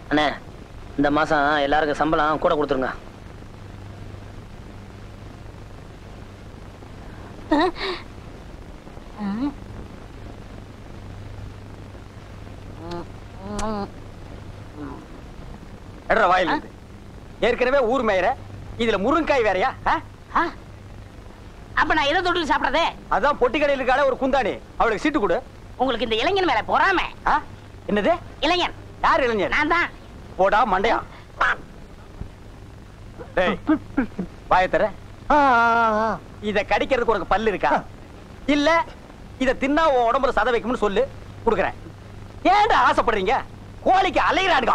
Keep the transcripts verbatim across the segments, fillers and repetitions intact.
அண்ணே இந்த மாசம் எல்லாருக்கும் சம்பளம் கூட கொடுத்துருங்க. வாயில் ஏற்கனவே ஊர் மேயற இதுல முருங்காய் வேறையா? அப்ப நான் எதை தொட்டு சாப்பிடறதே? அதான் பொட்டி கடையில் இருக்காளே ஒரு குந்தாணி, அவளுக்கு சீட்டு கொடு. உங்களுக்கு இந்த இளைஞன் மேல பொறாம. என்னது இளைஞன்? யார் இளைஞன்? நான் தான். போடா மண்டையா. வாயத்தர இத கடிக்கிறதுக்கு ஒரு பல்லு இருக்கா? இல்ல இத தின்னா உடம்புல சத வைக்கும்னு சொல்லு, குடுக்குறேன். ஏன்டா ஆசைப்படுறீங்க? கோழிக்கு அலையிறானுங்க.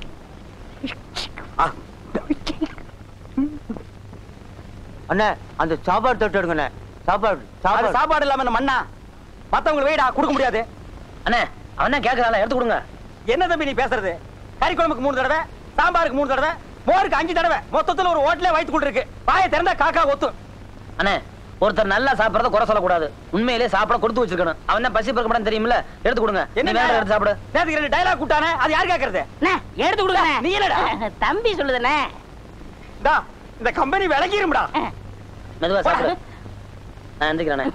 அண்ணே அந்த சாப்பாடு தொட்டு எடுங்கண்ணே. சாப்பாடு சாப்பாடு சாப்பாடு இல்லாம இந்த மண்ணா மத்தவங்களுக்கு வெயிடா கொடுக்க முடியாது. அண்ணே அவன் கேட்கறான், எடுத்து கொடுங்க. என்ன தம்பி நீ பேசுறது? கறி குழம்புக்கு மூணு தடவை, சாம்பாருக்கு மூணு தடவை, மோருக்கு அஞ்சு தடவை, மொத்தத்துல ஒரு ஹோட்டலே வயித்து கொண்டு இருக்கு. வாயை திறந்தா காக்கா ஒத்து. அண்ணே ஒருத்தர் நல்லா சாப்பிடறத குறை சொல்லக்கூடாது, உண்மையிலே சாப்பிட கொடுத்து வச்சிருக்கணும். அவன் தான் பசி பறக்க மாட்டான்னு தெரியுமில்ல, எடுத்து கொடுங்க. என்ன வேற எடுத்து சாப்பிடு. நேத்துக்கு ரெண்டு டயலாக் கூட்டானே, அது யார் கேக்குறது? எடுத்து கொடுங்க. நீ என்னடா தம்பி சொல்லுதுனே. டா இந்த கம்பெனி விலகிரும்டா. மெதுவா சாப்பிடு. நான் எந்திக்கிறேனே.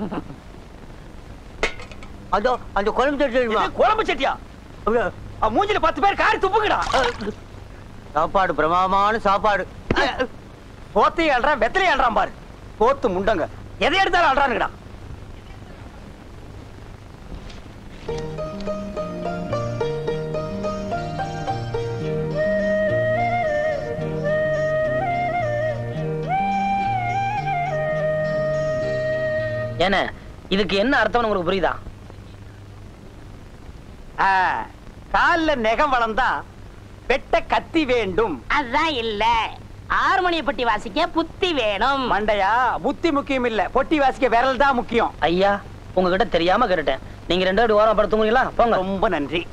அதோ அந்த குழம்பு சட்டி. குழம்பு சட்டியா? மூஞ்சில பத்து பேர் காரி துப்புங்கடா. சாப்பாடு பிரமாதமான சாப்பாடு. போத்தி அல்றான், வெத்தலை அல்றான் பாரு. போத்து முண்டங்க எதை எடுத்தாலும் அல்றானுங்கடா. ஏன இதுக்கு என்ன அர்த்தம் உங்களுக்கு புரியுதா? கால்ல நெகம் வளர்ந்தா வெட்ட கத்தி வேண்டும். அதான் இல்ல, ஹார்மோனிய பட்டி வாசிக்க புத்தி வேணும். மண்டையா, புத்தி முக்கியம் இல்ல, பொட்டி வாசிக்க விரல் தான் முக்கியம். ஐயா உங்ககிட்ட தெரியாம கேட்டுட்டேன். நீங்க ரெண்டு பேரும் ஓரம் படுத்துங்களா? போங்க. ரொம்ப நன்றி.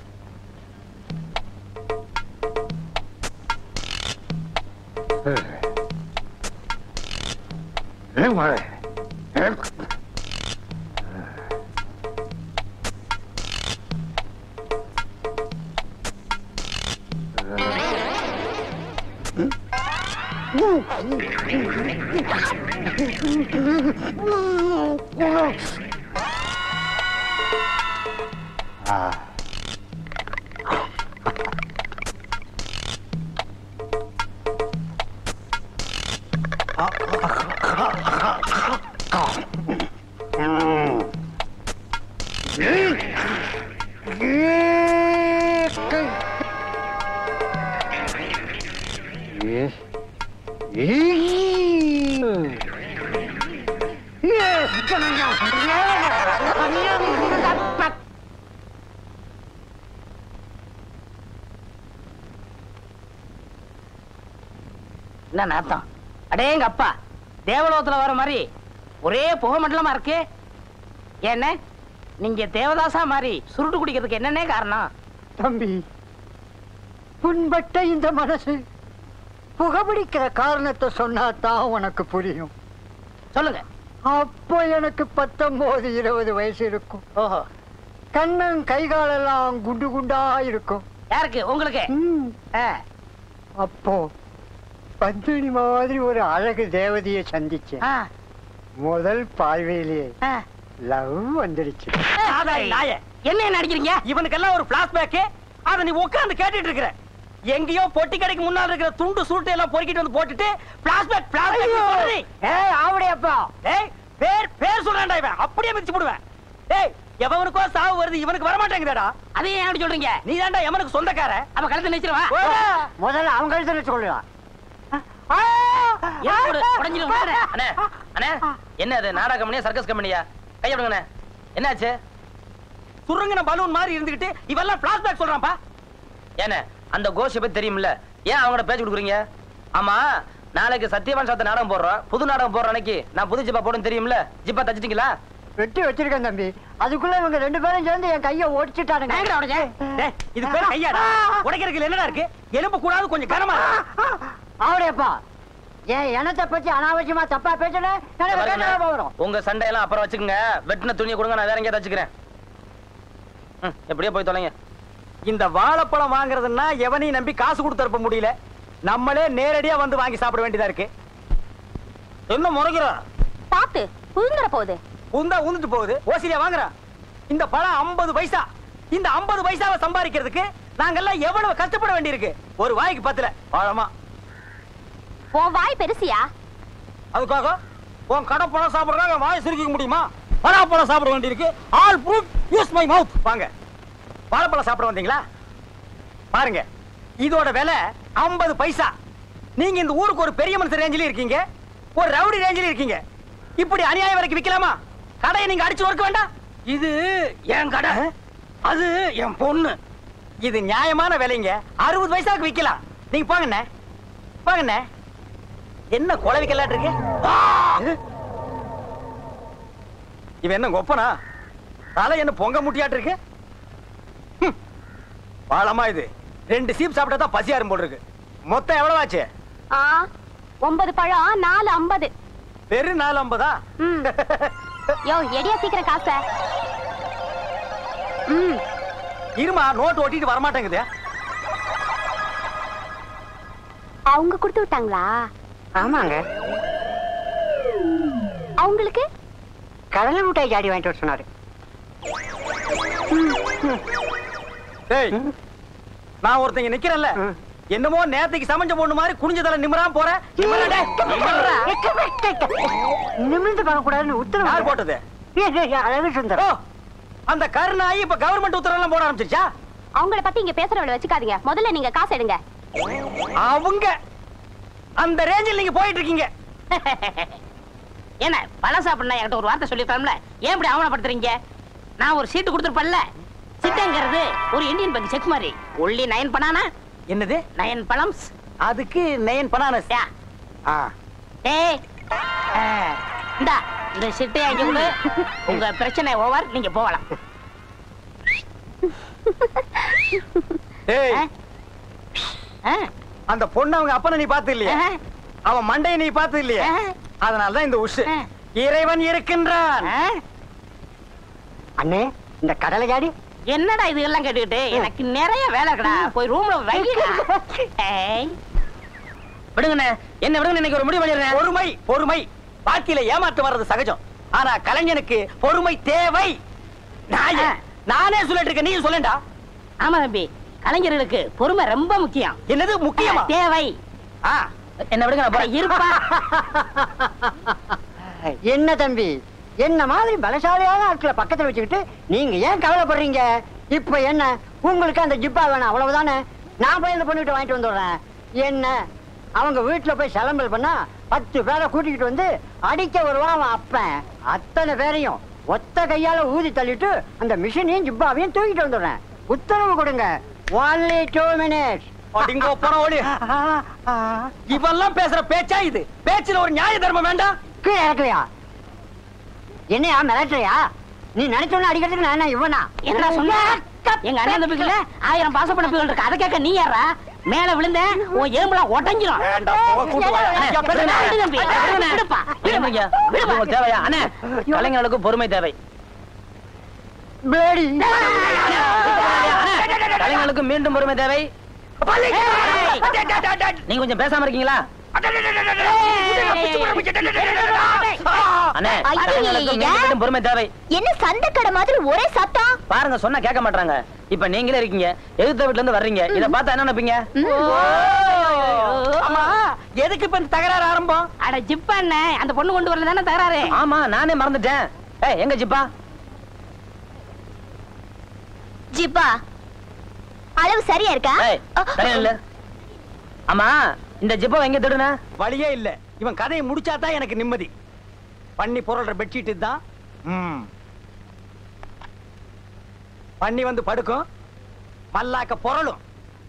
என்ன நாத்தம்? அடேங்க அப்பா, தேவலோகத்துல வர மாதிரி ஒரே புகை மண்டலமா இருக்கு. என்ன நீங்க தேவதாசா மாதிரி சுருட்டு குடிக்கிறதுக்கு என்னன்னே காரணம்? தம்பி, புண்பட்ட இந்த மனசு புகைப்பிடிக்கிற காரணத்தை சொன்னாதான் உனக்கு புரியும். சொல்லுங்க. அப்போ எனக்கு பத்தொன்பது இருபது வயசு இருக்கும். ஓஹோ. கண்ணன் கைகாலெல்லாம் குண்டு குண்டா இருக்கும். யாருக்கு? உங்களுக்கு. அப்போ பந்தினி மாதிரி ஒரு அழகு தேவதையை சந்திச்சேன். முதல் பார்வையிலே லவ் வந்துடுச்சு. என்ன நடிக்கிறீங்க? இவனுக்கெல்லாம் ஒரு பிளாஷ்பேக். அத நீ உட்கார்ந்து கேட்டுட்டு இருக்கிற. எங்கேயோ பொட்டி கடைக்கு முன்னால இருக்கிற துண்டு சூட்டை எல்லாம் பொறுக்கிட்டு வந்து போட்டுட்டு பிளாஷ்பேக் பிளாஷ்பேக் சொல்றீ. ஏய் ஆவடியப்பா, ஏய் பேர் பேர் சொல்றேன்டா, இவன் அப்படியே மிதிச்சு போடுவேன். ஏய் எவனுக்கோ சாவு வருது, இவனுக்கு வர மாட்டேங்குதடா. அதே ஏன் அப்படி சொல்றீங்க? நீ தான்டா எவனுக்கு சொந்தக்கார. அவ கழுத்தை நிச்சிரவா. முதல்ல அவங்க கழுத்தை சொல்லலாம். என்ன அது நாடக கம்பெனியா சர்க்கஸ் கம்பெனியா? கையப்படுங்கண்ணே. என்னாச்சு? சுருங்கின பலூன் மாதிரி இருந்துகிட்டு இவெல்லாம் பிளாஷ்பேக் சொல்றான்ப்பா. ஏன்னா அந்த கோஷை பத்தி தெரியுமில்ல, ஏன் அவங்களோட பேச்சு கொடுக்குறீங்க? ஆமா, நாளைக்கு சத்தியவான் சாத்த நாடகம் போடுறோம். புது நாடகம் போடுற அன்னைக்கு நான் புது ஜிப்பா போடுன்னு தெரியுமில்ல, ஜிப்பா தச்சிட்டீங்களா? வெட்டி வச்சிருக்கேன் தம்பி. அதுக்குள்ள இவங்க ரெண்டு பேரும் சேர்ந்து என் கையை ஓடிச்சுட்டானுங்க. இது பேர் கையாடா? உடைக்கிறதுக்கு என்னடா இருக்கு? எலும்பு கூடாது, கொஞ்சம் கனமா. ஆவடியப்பா, ஏன் எனத்தை பத்தி அனாவசியமா தப்பா பேசுன வரும். உங்க சண்டையெல்லாம் அப்புறம் வச்சுக்கோங்க. வெட்டின துணியை கொடுங்க, நான் வேற எங்கேயா தச்சுக்கிறேன். எப்படியோ போய் தொலைங்க. இந்த வாழைப்பழம் வாங்குறதுன்னா எவனையும் நம்பி காசு கொடுத்தரப்ப முடியல. நம்மளே நேரடியா வந்து வாங்கி சாப்பிட வேண்டியதா இருக்கு. என்ன முறைகிற? பாத்து புழுந்துற போகுது. உந்தா உந்துட்டு போகுது. ஓசிலியா வாங்குற? இந்த பழம் ஐம்பது பைசா. இந்த ஐம்பது பைசாவை சம்பாதிக்கிறதுக்கு நாங்கெல்லாம் எவ்வளவு கஷ்டப்பட வேண்டியிருக்கு. ஒரு வாய்க்கு பத்துல பழமா. உன் வாய் பெருசியா? அதுக்காக உன் கடை பழம் சாப்பிடுறதா வாய் சுருக்கிக்க முடியுமா? பழம் சாப்பிட வேண்டியிருக்கு. All fruit use my mouth. வாங்க, வாழைப்பழம் சாப்பிட வந்தீங்களா? பாருங்க, இதோட விலை ஐம்பது பைசா. நீங்க இந்த ஊருக்கு ஒரு பெரிய மனுஷன் ரேஞ்சில இருக்கீங்க, ஒரு ரவுடி ரேஞ்சில இருக்கீங்க. இப்படி அநியாய வரைக்கும் விக்கலாமா? கடையை நீங்க அடிச்சு ஒர்க்க வேண்டாம். இது என் கடை, அது என் பொண்ணு. இது நியாயமான விலைங்க. அறுபது பைசாக்கு விக்கலாம். நீங்க போங்கண்ணே, போங்கண்ணே. என்ன கொலை விக்கலாட்டு இருக்கு? இவன் என்ன கொப்பனா? தலை என்ன பொங்க முட்டியாட்டு இருக்கு? பாலமா இது ரெண்டு சீப் சாப்பிட்டா தான் பசியாரும் போல் இருக்கு. மொத்தம் எவ்வளவு ஆச்சு? ஒன்பது பழம் நாலு ஐம்பது. வெறும் நாலு ஐம்பதா? யோ எடியா சீக்கிரம் காச. இருமா, நோட்டு ஓட்டிட்டு வரமாட்டேங்குது. அவங்க கொடுத்து விட்டாங்களா? ஆமாங்க. அவங்களுக்கு கடலை மிட்டாய் ஜாடி வாங்கிட்டு வர சொன்னாரு. டேய், நான் ஒருத்தங்க நிக்கிறேன்ல, என்னமோ நேத்துக்கு சமைஞ்ச பொண்ணு மாதிரி குனிஞ்ச தலை நிமிராம போற. நிமிர்ந்து பார்க்க கூடாதுன்னு உத்தரவு யார் போட்டது? அழகு சுந்தரம். அந்த கருணாயி இப்ப கவர்மெண்ட் உத்தரவு எல்லாம் போட ஆரம்பிச்சிருச்சா? அவங்கள பத்தி இங்க பேசுறவளை வச்சுக்காதீங்க. முதல்ல நீங்க காசு எடுங்க. அவங்க அந்த ரேஞ்சில் நீங்க போயிட்டு இருக்கீங்க. என்ன பழம் சாப்பிடணும் என்கிட்ட ஒரு வார்த்தை சொல்லிருக்கலாம்ல? ஏன் இப்படி அவமானப்படுத்துறீங்க? நான் ஒரு சீட்டு கொடுத்துருப்பேன்ல. சிட்டங்கிறது ஒரு இந்தியன் பேங்க் செக் மாதிரி. Only nine banana. என்னது நயன் பழம்ஸ்? அதுக்கு நயன் பனானஸ். ஏய், இந்தா இந்த சிட்டை அங்க கொடு. உங்க பிரச்சனை ஓவர், நீங்க போகலாம். ஏய், அந்த பொண்ணு அவங்க அப்பனை நீ பார்த்து இல்லையா? அவன் மண்டையை நீ பார்த்து இல்லையா? அதனாலதான் இந்த உஷு. இறைவன் இருக்கின்றான். அண்ணே, இந்த கடலை ஜாடி என்னடா இது எல்லாம் கேட்டுக்கிட்டு? எனக்கு நிறைய வேலை கடா. போய் ரூம்ல வைக்கடா. விடுங்கண்ணே, என்ன விடுங்க. இன்னைக்கு ஒரு முடிவு பண்ணிடுறேன். பொறுமை, பொறுமை. வாழ்க்கையில ஏமாற்று வர்றது சகஜம். ஆனா கலைஞனுக்கு பொறுமை தேவை. நானே சொல்லிட்டு இருக்கேன், நீ சொல்லேன்டா. ஆமா தம்பி, கலைஞர்களுக்கு பொறுமை ரொம்ப முக்கியம். என்னது முக்கியமா? தேவை. என்ன விடுங்க இருப்பா. என்ன தம்பி, என்ன மாதிரி பலசாலியான ஆட்களை பக்கத்துல வச்சுக்கிட்டு நீங்க ஏன் கவலைப்படுறீங்க? இப்ப என்ன உங்களுக்கு அந்த ஜிப்பா வேணும் அவ்வளவுதானே? நான் போய் இந்த பொண்ணுகிட்ட வாங்கிட்டு வந்துடுறேன். என்ன அவங்க வீட்டுல போய் சலம்பல் பண்ணா பத்து பேரை கூட்டிக்கிட்டு வந்து அடிக்க வருவான் அவன் அப்பன். அத்தனை பேரையும் ஒத்த கையால ஊதி தள்ளிட்டு அந்த மிஷினையும் ஜிப்பாவையும் தூக்கிட்டு வந்துடுறேன். உத்தரவு கொடுங்க. Only two minutes. இவெல்லாம் பேசுற பேச்சா இது? பேச்சுல ஒரு நியாய தர்மம் வேண்டாம்? கீழே இறக்கலையா? என்னையா மிரட்டுறியா? நீ நினைச்சோன்னு அடிக்கிறதுக்கு நான் என்ன இவனா? என்ன சொன்ன? எங்க அண்ணன் தம்பிக்குள்ள ஆயிரம் பாசப்படப்புகள் இருக்கு. அதை கேட்க நீ யாரா? மேல விழுந்த உன் எலும்புலாம் உடைஞ்சிரும். தேவையா அண்ணே? கலைஞர்களுக்கு பொறுமை தேவை. கலைஞர்களுக்கு மீண்டும் பொறுமை தேவை. நீங்க கொஞ்சம் பேசாம இருக்கீங்களா? பொறுமை தேவை. என்ன சண்டை கடை மாதிரி ஒரே சத்தம்? பாருங்க, சொன்னா கேட்க மாட்டாங்க. இப்ப நீங்களே இருக்கீங்க, எதிர்த்த வீட்டுல இருந்து வர்றீங்க. இத பார்த்தா என்ன நினைப்பீங்க? எதுக்கு இப்ப தகராறு ஆரம்பம்? அட ஜிப்பா என்ன, அந்த பொண்ணு கொண்டு வரல தானே தகராறு? ஆமா, நானே மறந்துட்டேன். ஏய், எங்க ஜிப்பா? ஜிப்பா அளவு சரியா இருக்கா? சரியா இல்ல. ஆமா, இந்த ஜிப்பா எங்க தேடுன? வழியே இல்ல. இவன் கதையை முடிச்சாதான் எனக்கு நிம்மதி. பண்ணி பொருள்ற பெட்ஷீட் தான். பண்ணி வந்து படுக்கும், மல்லாக்க பொருளும்.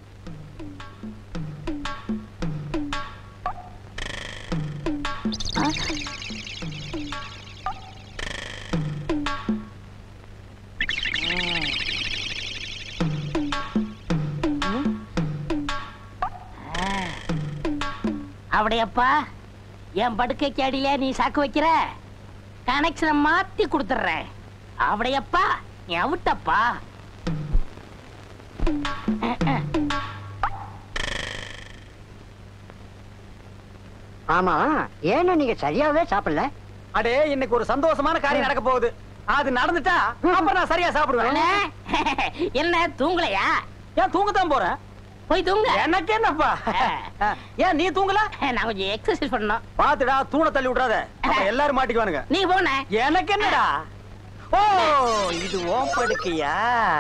அப்படியப்பா, என் படுக்கைக்கு அடியில நீ சாக்கு வைக்கிற, கனெக்ஷனை மாத்தி கொடுத்துறேன். அப்படியப்பா, நீ அவுட்டப்பா. ஆமா, ஏன்னா நீங்க சரியாவே சாப்பிடல? அடே, இன்னைக்கு ஒரு சந்தோஷமான காரியம் நடக்க போகுது. அது நடந்துட்டா அப்புறம் நான் சரியா சாப்பிடுவேன். என்ன தூங்கலையா? ஏன் தூங்கத்தான் போறேன். போய் தூங்க. எனக்கு என்னப்பா? ஏன் நீ தூங்கல? நான் கொஞ்சம் எக்ஸசைஸ் பண்ணணும். பாத்துடா, தூண தள்ளி விட்டுறாத, எல்லாரும் மாட்டிக்குவானுங்க. நீ போன. எனக்கு என்னடா? ஓ, இது ஓம் படுக்கையா?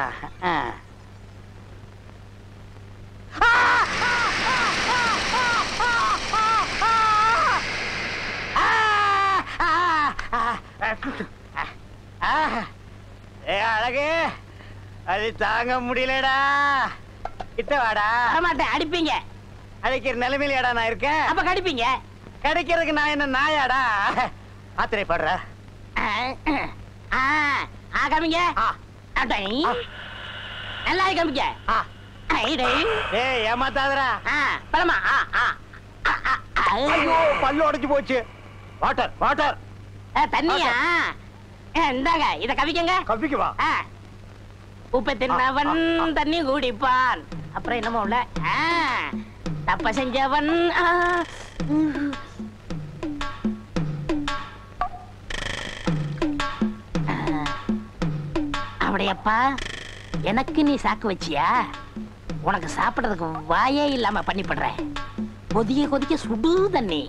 ஏ அழகு, அது தாங்க முடியலடா. கிட்ட வாடா. மாட்டேன், அடிப்பீங்க. அடிக்கிற நிலைமையிலடா நான் இருக்கேன். அப்ப கடிப்பீங்க. கிடைக்கிறதுக்கு நான் என்ன நாயாடா? ஆத்திரை படுற. காமிங்க. நல்லா காமிங்க. ஏய், ஏமாத்தாதடா. பழமா. ஐயோ, பல்லு உடைச்சு போச்சு. Water water. தண்ணியா? இந்தாங்க, இத கவிக்கங்க. கவிக்கு வா. உப்பை தின்னவன் தண்ணி குடிப்பான். அப்புறம் என்னமோ உள்ள தப்ப செஞ்சவன். அப்படியப்பா, எனக்கு நீ சாக்கு வச்சியா? உனக்கு சாப்பிடுறதுக்கு வாயே இல்லாம பண்ணி பண்றேன். கொதிக்க கொதிக்க சுடு தண்ணி.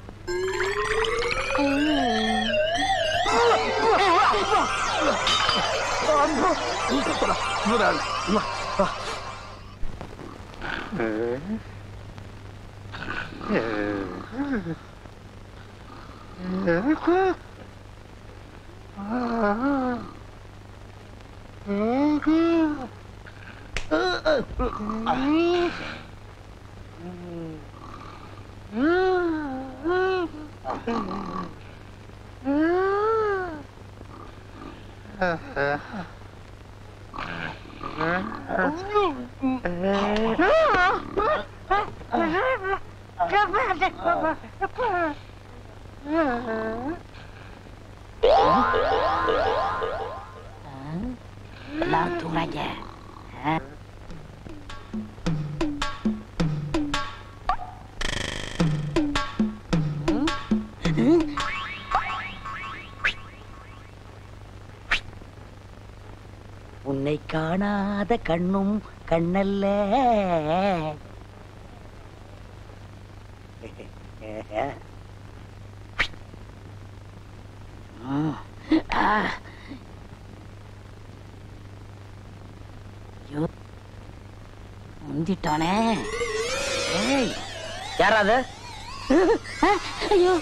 எல்லாரும் தூங்குறாங்க. உன்னை காணாத கண்ணும் கண்ணல்ல. முந்திட்டானே. யாராவது? ஐயோ,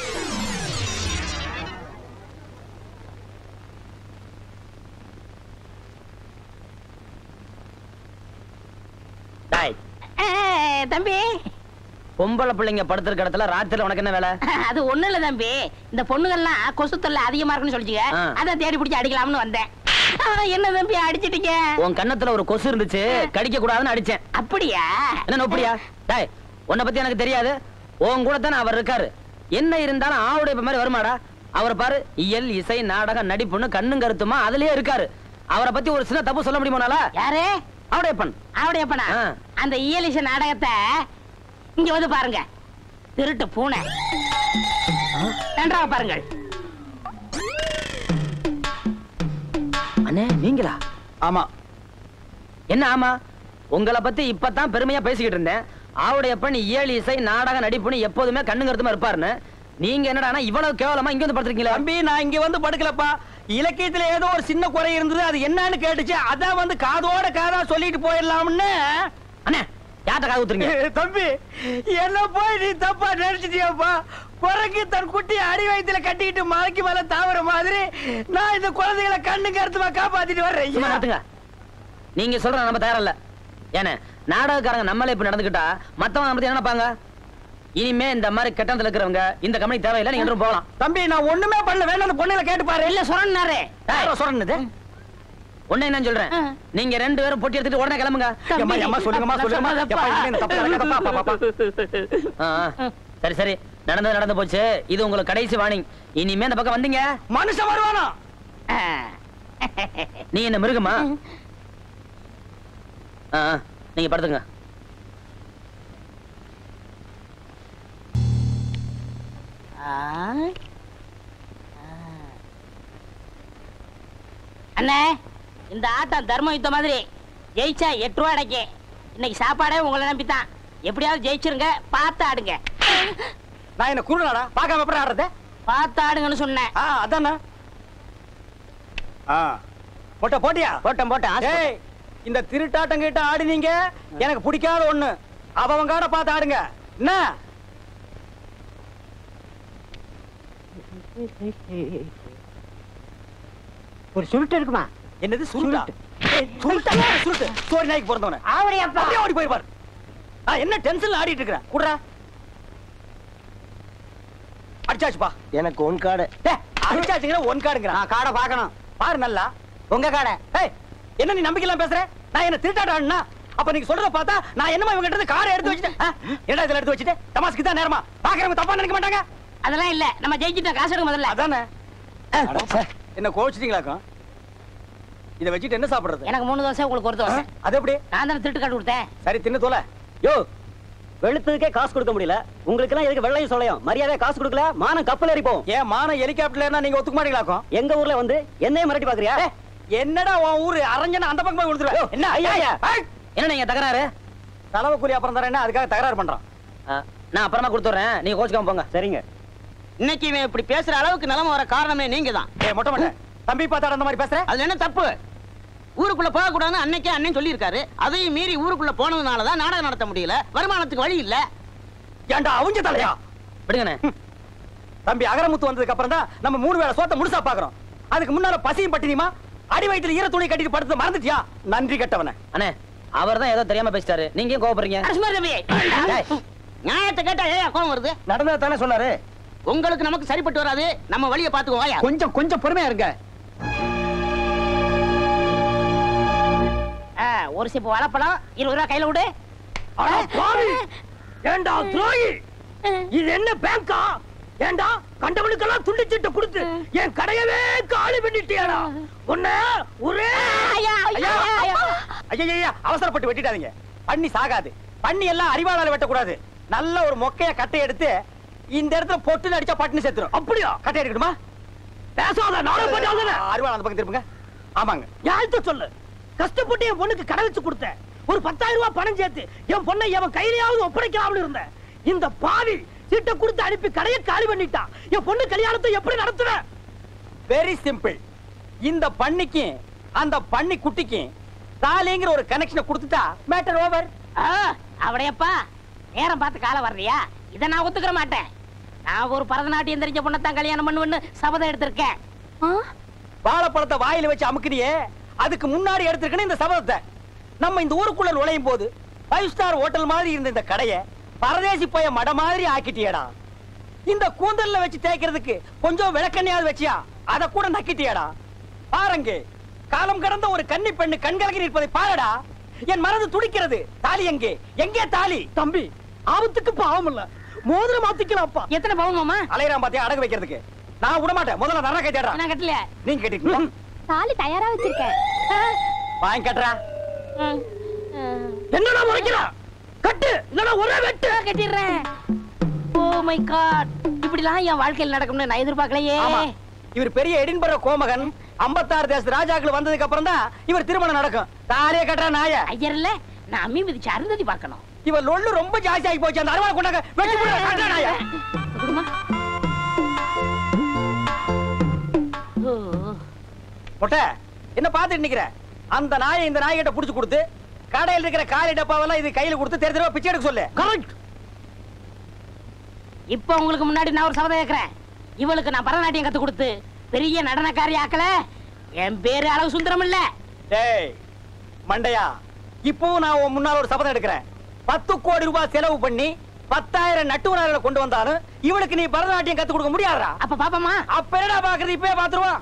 தம்பி, பொம்பளை பிள்ளைங்க படுத்திருக்க இடத்துல ராத்திரில உனக்கு என்ன வேலை? அது ஒண்ணு இல்ல தம்பி, இந்த பொண்ணுகள்லாம் கொசு தொல்லை அதிகமா இருக்குன்னு சொல்லிச்சுங்க. அதான் தேடி பிடிச்சி அடிக்கலாம்னு வந்தேன். என்ன தம்பி அடிச்சிட்டீங்க? உன் கண்ணத்துல ஒரு கொசு இருந்துச்சு, கடிக்க கூடாதுன்னு அடிச்சேன். அப்படியா? என்ன நோப்படியா? டேய், உன்னை பத்தி எனக்கு தெரியாது. உன் கூட தானே அவர் இருக்காரு. என்ன இருந்தாலும் ஆவுடைய மாதிரி வருமாடா? அவரை பாரு, இயல் இசை நாடகம் நடிப்புன்னு கண்ணும் கருத்துமா அதுலயே இருக்காரு. அவரை பத்தி ஒரு சின்ன தப்பு சொல்ல முடியுமானால? யாரு? அவடையப்பன். அவடையப்பனா? அந்த இயல் இசை நாடகத்தை இங்க வந்து பாருங்க. திருட்டு பூனை. நன்றாக பாருங்கள். அண்ணே, நீங்களா? ஆமா. என்ன ஆமா? உங்களை பத்தி இப்பதான் பெருமையா பேசிக்கிட்டு இருந்தேன். ஆவுடையப்பன் இயல் இசை நாடக நடிப்புன்னு எப்போதுமே கண்ணு கருத்துமா இருப்பாருன்னு. நீங்க என்னடா இவ்வளவு கேவலமா இங்க வந்து படுத்துருக்கீங்களா? தம்பி, நான் இங்க வந்து படுக்கலப்பா. இலக்கியத்துல ஏதோ ஒரு சின்ன குறை இருந்தது, அது என்னன்னு கேட்டுச்சு. அதான் வந்து காதோட காதா சொல்லிட்டு போயிடலாம்னு. அண்ணே, யார்ட்ட காது ஊத்துறீங்க? தம்பி, என்ன போய் நீ தப்பா நினைச்சிட்டியாப்பா? குரங்கு தன் குட்டி அடி வயித்துல கட்டிக்கிட்டு மலைக்கு மேல தாவற மாதிரி நான் இந்த குழந்தைகளை கண்ணு கருத்துமா காப்பாத்திட்டு வர்றேன். நீங்க சொல்ற நம்ம தயாரா இல்ல. ஏன்னா நாடகக்காரங்க நம்மளே இப்ப நடந்துக்கிட்டா மத்தவங்க நம்ம என்ன நினைப்பாங்க? இனிமே இந்த மாதிரி கட்டணத்துல இருக்கிறவங்க இந்த கம்பெனி தேவையில்லை, நீங்க என்றும் போகலாம். தம்பி, நான் ஒண்ணுமே பண்ணல. வேணா அந்த பொண்ணுல கேட்டு பாரு. இல்ல சொன்னாரே. சொன்னது ஒண்ணு என்ன சொல்றேன், நீங்க ரெண்டு பேரும் பொட்டி எடுத்துட்டு உடனே கிளம்புங்க. சரி சரி, நடந்து நடந்து போச்சு. இது உங்களுக்கு கடைசி வார்னிங். இனிமே இந்த பக்கம் வந்தீங்க மனுஷன் வருவானா? நீ என்ன மிருகமா? நீங்க படுத்துங்க. அண்ணே, இந்த ஆட்டம் தர்ம யுத்த மாதிரி ஜெயிச்சா எட்டு ரூபா அடைக்க. இன்னைக்கு சாப்பாடே உங்களை நம்பித்தான். எப்படியாவது ஜெயிச்சிருங்க, பார்த்து ஆடுங்க. நான் என்ன குருநாடா பார்க்காம எப்படி ஆடுறது? பார்த்து ஆடுங்கன்னு சொன்னேன். அதானே. போட்ட போட்டியா? போட்டேன் போட்டேன். ஏய், இந்த திருட்டாட்டம் கிட்ட ஆடினீங்க எனக்கு பிடிக்காத ஒண்ணு. அவன் காட பார்த்து ஆடுங்க. என்ன ஒரு சுருட்டு இருக்குமா? என்னது சுருட்டா? சுருட்டா சுருட்டு சோரி நாய்க்கு பிறந்தவன ஆவடி அப்பா அப்படியே ஓடி போயிருப்பாரு. நான் என்ன டென்ஷன்ல ஆடிட்டு இருக்கிறேன். குடுறா. அடிச்சாச்சுப்பா. எனக்கு ஒன் கார்டு. அடிச்சாச்சுங்கிற ஒன் கார்டுங்கிற. நான் காடை பார்க்கணும். பாரு நல்லா உங்க காடை. ஏய், என்ன நீ நம்பிக்கை எல்லாம் பேசுற? நான் என்ன திருட்டாட்ட ஆடுனா? அப்ப நீங்க சொல்றத பார்த்தா நான் என்னமா இவங்க கிட்ட காரை எடுத்து வச்சிட்டேன். என்னடா இதெல்லாம் எடுத்து வச்சிட்டு தமாஸ்க்கு தான் நேரமா பாக்குறவங்க தப்பா நினைக்க மாட்டாங்க. அதெல்லாம் இல்ல, நம்ம ஜெயிச்சிட்டோம். காசு எடுக்க முதல்ல. அதானே. என்ன கோவிச்சிட்டீங்களாக்கும்? இதை வச்சுட்டு என்ன சாப்பிடுறது? எனக்கு மூணு தோசை, உங்களுக்கு ஒரு தோசை. அது எப்படி? நான் தானே திருட்டு காட்டு கொடுத்தேன். சரி தின்னு தோல. யோ, வெளுத்ததுக்கே காசு கொடுக்க முடியல, உங்களுக்கு எல்லாம் எதுக்கு வெள்ளையும் சொல்லையும்? மரியாதை காசு கொடுக்கல மானம் கப்பல் ஏறிப்போம். ஏன் மானம் ஹெலிகாப்டர்ல நீங்க ஒத்துக்க மாட்டீங்களாக்கும்? எங்க ஊர்ல வந்து என்னையும் மிரட்டி பாக்குறியா? என்னடா உன் ஊரு அரஞ்சனா அந்த பக்கம் போய் கொடுத்துருவேன். என்ன ஐயா ஐயா என்ன நீங்க தகராறு? தலைவ கூலி அப்புறம் தரேன்னா அதுக்காக தகராறு பண்றான். நான் அப்புறமா கொடுத்துறேன், நீங்க கோச்சுக்காம போங்க. சரிங்க. இன்னைக்கு இவன் இப்படி பேசுற அளவுக்கு நிலைமை வர காரணமே நீங்க தான். ஏய் மொட்டை மொட்டை தம்பி பார்த்தாட அந்த மாதிரி பேசுற? அது என்ன தப்பு? ஊருக்குள்ள போக கூடாதுன்னு அன்னைக்கே அண்ணன் சொல்லியிருக்காரு. அதையும் மீறி ஊருக்குள்ள போனதுனாலதான் நாடகம் நடத்த முடியல, வருமானத்துக்கு வழி இல்ல. ஏண்டா அவங்க தலையா? விடுங்கண்ணே. தம்பி அகரமுத்து வந்ததுக்கு அப்புறம் தான் நம்ம மூணு வேளை சோத்த முழுசா பாக்குறோம். அதுக்கு முன்னால பசியும் பட்டினியுமா அடி வயித்துல ஈர துணி கட்டிட்டு படுத்து மறந்துட்டியா? நன்றி கட்டவன. அண்ணே, அவர் தான் ஏதோ தெரியாம பேசிட்டாரு, நீங்க ஏன் கோவப்படுறீங்க? நியாயத்தை கேட்டா ஏன் கோவம் வருது? நடந்தா தானே சொன்னாரு. உங்களுக்கு நமக்கு சரிப்பட்டு வராது, நம்ம வழியை பாத்துக்குவோம். கொஞ்சம் கொஞ்சம் பொறுமையா இருங்க. ஒரு சிப்பு வாழைப்பழம் இருபது ரூபாய் கையில விடு. ஏண்டா துரோகி, இது என்ன பேங்கா? ஏண்டா கண்டவனுக்கெல்லாம் துண்டிச்சிட்டு கொடுத்து என் கடையவே காலி பண்ணிட்டியாடா? உன்ன ஒரே ஐயா அவசரப்பட்டு வெட்டிட்டாதீங்க. பண்ணி சாகாது. பண்ணி எல்லாம் அறிவாளால வெட்டக்கூடாது. நல்ல ஒரு மொக்கைய கட்டை எடுத்து இந்த இடத்துல பொட்டு அடிச்சா பட்டுன்னு செத்துரும். அப்படியா? கட்டை எடுக்கணுமா? பேசாத நாடகம் பண்ணாத. அறிவாள அந்த பக்கம் திருப்புங்க. ஆமாங்க. யார்கிட்ட சொல்லு? கஷ்டப்பட்டு என் பொண்ணுக்கு கடை வச்சு கொடுத்தேன். ஒரு பத்தாயிரம் ரூபாய் பணம் சேர்த்து என் பொண்ணை எவன் கையிலையாவது ஒப்படைக்கலாம்னு இருந்தேன். இந்த பாவி சீட்டை கொடுத்து அனுப்பி கடையை காலி பண்ணிட்டான். என் பொண்ணு கல்யாணத்தை எப்படி நடத்துவேன்? Very simple. இந்த பண்ணிக்கு அந்த பண்ணி குட்டிக்கு தாலிங்கிற ஒரு கனெக்ஷனை கொடுத்துட்டா மேட்டர் ஓவர். அவடையப்பா நேரம் பார்த்து காலம் வர்றியா? இதை நான் ஒத்துக்கிற மாட்டேன். நான் ஒரு பரதநாட்டியம் தெரிஞ்ச பொண்ணத்தான் கல்யாணம் பண்ணுவேன்னு சபதம் எடுத்திருக்கேன். வாழைப்பழத்தை வாயில வச்சு அமுக்குனியே, அதுக்கு முன்னாடி எடுத்திருக்கணும் இந்த சபதத்தை. நம்ம இந்த ஊருக்குள்ள நுழையும் போது ஃபைவ் ஸ்டார் ஹோட்டல் மாதிரி இருந்த இந்த கடையை பரதேசி போய மட மாதிரி ஆக்கிட்டியடா. இந்த கூந்தல்ல வச்சு தேய்க்கிறதுக்கு கொஞ்சம் விளக்கண்ணையாவது வச்சியா, அதை கூட நக்கிட்டியடா. பாருங்க, காலம் கடந்த ஒரு கன்னி பெண்ணு கண்கலங்கி நிற்பதை பாருடா. என் மனது துடிக்கிறது. தாலி எங்கே? எங்கே தாலி? தம்பி, ஆபத்துக்கு பாவம் இல்ல, மோதிரம் மாத்திக்கலாம்ப்பா. எத்தனை பவுன் மாமா? அலையறான் பாத்தியா அடகு வைக்கிறதுக்கு. நான் விட மாட்டேன். முதல்ல நரா கை தேடுறா. நான் கட்டல. நீங்க கேட்டீங்களா? தாலி தயாரா வச்சிருக்கேன். வாங்கி கட்டுறா. என்னடா முறைக்கிறா? கட்டு, இல்லனா ஒரே வெட்டு. கட்டிடுறேன். ஓ மை காட், இப்படிலாம் என் வாழ்க்கையில் நடக்கும்னு நான் எதிர்பார்க்கலையே. இவர் பெரிய எடின்பர்க கோமகன். ஐம்பத்தாறு தேச ராஜாக்கள் வந்ததுக்கு அப்புறம் தான் இவர் திருமணம் நடக்கும். தாலிய கட்டுற நாய. ஐயர் இல்ல, நான் அம்மி மிதிச்சு அருந்ததி பார்க்கணும். இவர் லொள்ளு ரொம்ப ஜாஸ்தி ஆகி போச்சு. அந்த அருவாள் கொண்டாங்க வெட்டி போடுற கட்டுற நாய. பொட்ட என்ன பாத்துட்டு நிக்கிற? அந்த நாயை இந்த நாய்கிட்ட புடிச்சு கொடுத்து கடையில் இருக்கிற காலி டப்பாவெல்லாம் இது கையில கொடுத்து தெரு தெருவா பிச்சை எடுக்க சொல்லு. கரெக்ட். இப்ப உங்களுக்கு முன்னாடி நான் ஒரு சபதம் கேட்கிறேன். இவளுக்கு நான் பரதநாட்டியம் கத்து கொடுத்து பெரிய நடனக்காரி ஆக்கல, என் பேரு அளவு சுந்தரம் இல்ல. டேய் மண்டையா, இப்போ நான் உன் முன்னால ஒரு சபதம் எடுக்கிறேன். பத்து கோடி ரூபாய் செலவு பண்ணி பத்தாயிரம் நட்டுவனார்களை கொண்டு வந்தாலும் இவளுக்கு நீ பரதநாட்டியம் கத்து கொடுக்க முடியாதா? அப்ப பாப்பமா? அப்ப என்னடா பாக்குறது? இப்பவே பாத்துருவான்.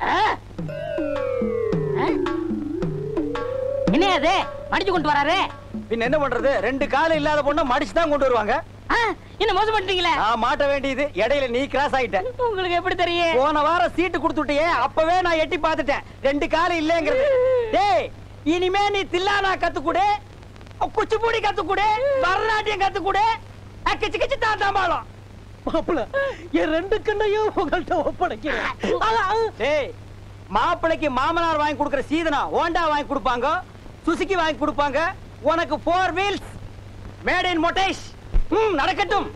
என்ன அது மடிச்சு கொண்டு வராரு? பின்ன என்ன பண்றது? ரெண்டு கால இல்லாத பொண்ண மடிச்சு தான் கொண்டு வருவாங்க. என்ன மோசம் பண்றீங்களே? நான் மாட்ட வேண்டியது இடையில நீ கிராஸ் ஆயிட்ட. உங்களுக்கு எப்படி தெரியும்? போன வாரம் சீட்டு கொடுத்துட்டியே, அப்பவே நான் எட்டி பார்த்துட்டேன் ரெண்டு கால இல்லங்கிறது. டேய், இனிமே நீ தில்லானா கத்துக்குடு. குச்சிப்புடி கத்து கொடு, பரதநாட்டியம் கத்து கொடு, கிச்சு கிச்சு தாத்தாம்பாளம். மாப்பிள என் ரெண்டு கண்ணையும் உங்கள்கிட்ட ஒப்படைக்கிறேன். டேய், மாப்பிளைக்கு மாமனார் வாங்கி கொடுக்கிற சீதனா ஹோண்டா வாங்கி கொடுப்பாங்க, சுசுகி வாங்கி கொடுப்பாங்க. உனக்கு ஃபோர் வீல்ஸ் மேட் இன் மொட்டேஷ். ம், நடக்கட்டும்.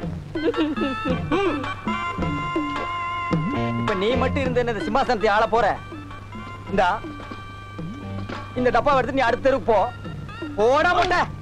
இப்ப நீ மட்டும் இருந்த இந்த சிம்மாசனத்தை ஆள போற. இந்தா இந்த டப்பா எடுத்து நீ அடுத்த தெருக்கு போ. போட மாட்ட.